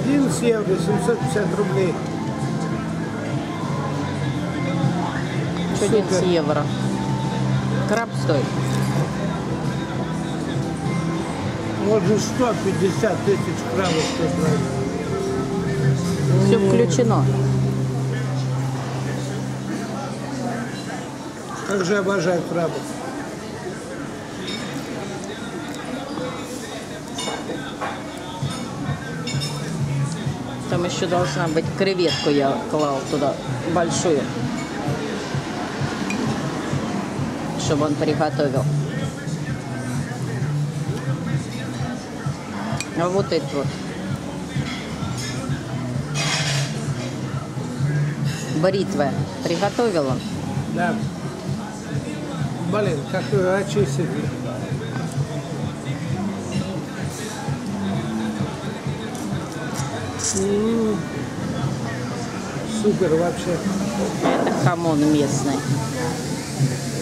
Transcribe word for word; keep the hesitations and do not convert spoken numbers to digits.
одиннадцать евро, семьсот пятьдесят рублей. одиннадцать евро. Краб стоит. Можно сто пятьдесят тысяч крабов собрать. Все включено. Как же обожаю крабов. Там еще должна быть креветку, я клал туда большую, чтобы он приготовил. А вот это вот. Бритва. Приготовил он? Да. Блин, как ее очистить. М-м-м. Супер вообще. Это хамон местный.